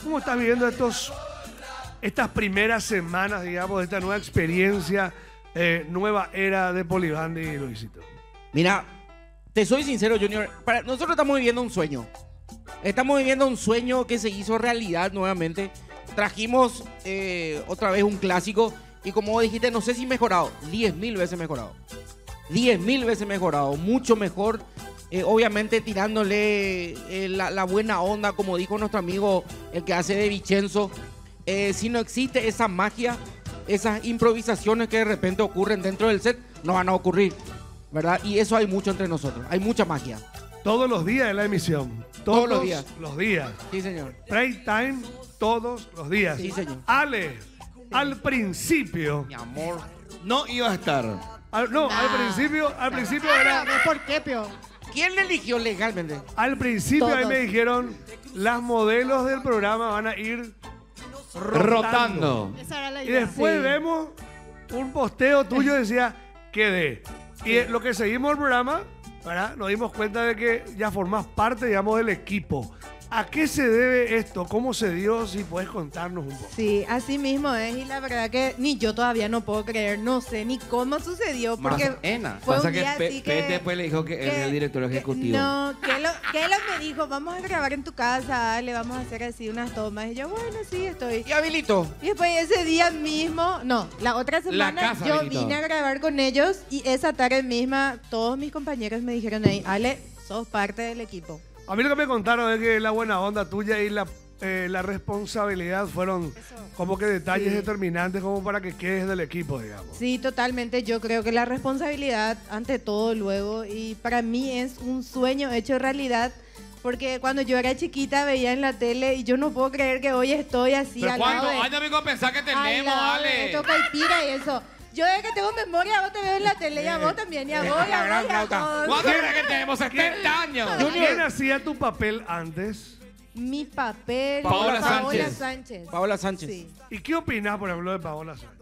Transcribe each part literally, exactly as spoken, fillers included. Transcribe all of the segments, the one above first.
¿Cómo estás viviendo estos, estas primeras semanas, digamos, de esta nueva experiencia, eh, nueva era de Polibandy, Luisito? Mira, te soy sincero, Junior. Para, nosotros estamos viviendo un sueño. Estamos viviendo un sueño que se hizo realidad nuevamente. Trajimos eh, otra vez un clásico y como vos dijiste, no sé si mejorado, diez mil veces mejorado. diez mil veces mejorado, mucho mejor. Eh, obviamente tirándole eh, la, la buena onda, como dijo nuestro amigo, el que hace de Vicenzo. Eh, si no existe esa magia, esas improvisaciones que de repente ocurren dentro del set, no van a ocurrir, ¿verdad? Y eso hay mucho entre nosotros, hay mucha magia. Todos los días en la emisión. Todos, Todos los días. los días. Sí, señor. Prime time todos los días. Sí, señor. Ale, al principio. Mi amor. No iba a estar. Al, no, Nah. al principio, al principio era. ¿Por qué, Pio? ¿Quién le eligió legalmente? Al principio ahí Todos. me dijeron, las modelos del programa van a ir rotando. Rotando. Esa era la Y idea. después Sí. vemos un posteo tuyo que decía, quedé. Y lo que seguimos el programa, ¿verdad? Nos dimos cuenta de que ya formás parte, digamos, del equipo. ¿A qué se debe esto? ¿Cómo se dio? Si puedes contarnos un poco. Sí, así mismo es y la verdad que ni yo todavía no puedo creer, no sé ni cómo sucedió porque Más Ena. fue Pasa un que día Pe- así Pete que... después le dijo que él que- es el director que- ejecutivo. No, que lo, que lo me dijo, vamos a grabar en tu casa, le vamos a hacer así unas tomas y yo, bueno, sí, estoy. Y habilitó. Y después ese día mismo, no, la otra semana casa yo habilitó. vine a grabar con ellos y esa tarde misma todos mis compañeros me dijeron ahí, Ale, sos parte del equipo. A mí lo que me contaron es que la buena onda tuya y la, eh, la responsabilidad fueron como que detalles Sí. determinantes como para que quedes del equipo, digamos. Sí, totalmente. Yo creo que la responsabilidad ante todo luego y para mí es un sueño hecho realidad porque cuando yo era chiquita veía en la tele y yo no puedo creer que hoy estoy así Pero al ¿cuántos lado de, años, amigo, pensás que al tenemos, lado de Ale? esto Caipira y eso. Yo desde que tengo memoria, vos te veo en la tele y a vos también, y a vos, y a gran vos, y a flauta. todos. ¿Cuánto crees que tenemos? setenta años. ¿Quién hacía tu papel antes? Mi papel, Paola Sánchez. Sánchez. Paola Sánchez. Sí. ¿Y qué opinas, por ejemplo, de Paola Sánchez?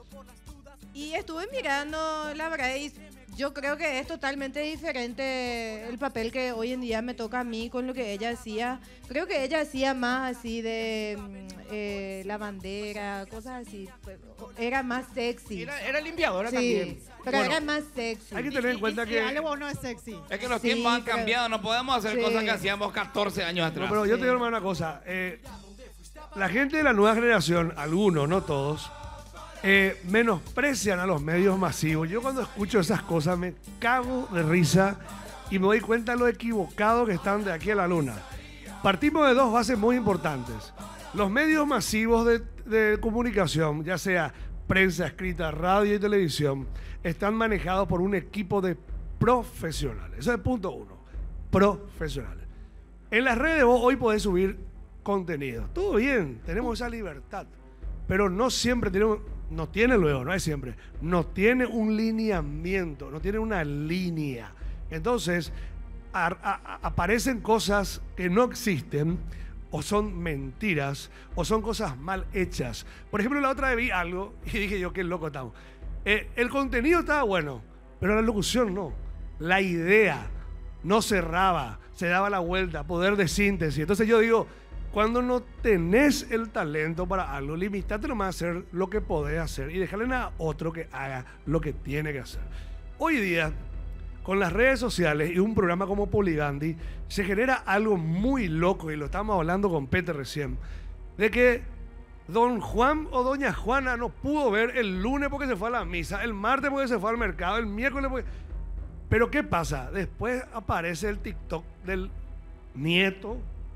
Y estuve mirando, la verdad, y yo creo que es totalmente diferente el papel que hoy en día me toca a mí con lo que ella hacía. Creo que ella hacía más así de mm, eh, la bandera, cosas así. Pues, era más sexy. Era, era limpiadora Sí, también. pero Bueno, era más sexy. Hay que tener en cuenta Y que... Ale, vos no es sexy. Es que los Sí, tiempos han pero- cambiado, no podemos hacer Sí. cosas que hacíamos catorce años No, atrás. pero yo te digo hermano, una cosa. eh, la gente de la nueva generación, algunos, no todos, eh, menosprecian a los medios masivos. Yo cuando escucho esas cosas me cago de risa y me doy cuenta de lo equivocado que están de aquí a la luna. Partimos de dos bases muy importantes. Los medios masivos de, de comunicación, ya sea prensa escrita, radio y televisión, están manejados por un equipo de profesionales. Eso es el punto uno. Profesionales. En las redes vos hoy podés subir contenido. Todo bien, tenemos esa libertad. Pero no siempre tiene, no tiene luego, no es siempre, no tiene un lineamiento, no tiene una línea. Entonces, a- a- a- aparecen cosas que no existen, o son mentiras, o son cosas mal hechas. Por ejemplo, la otra vez vi algo y dije yo, qué loco estamos. Eh, el contenido estaba bueno, pero la locución no. La idea no cerraba, se daba la vuelta, poder de síntesis. Entonces yo digo, cuando no tenés el talento para algo, limitate nomás a hacer lo que podés hacer y dejarle a otro que haga lo que tiene que hacer. Hoy día, con las redes sociales y un programa como Polibandy, se genera algo muy loco, y lo estamos hablando con Pete recién, de que don Juan o doña Juana no pudo ver el lunes porque se fue a la misa, el martes porque se fue al mercado, el miércoles porque... Pero ¿qué pasa? Después aparece el TikTok del nieto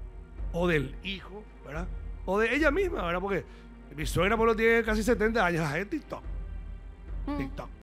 o del hijo, ¿verdad? O de ella misma, ¿verdad? Porque mi suegra por lo tiene casi setenta años, es TikTok. TikTok.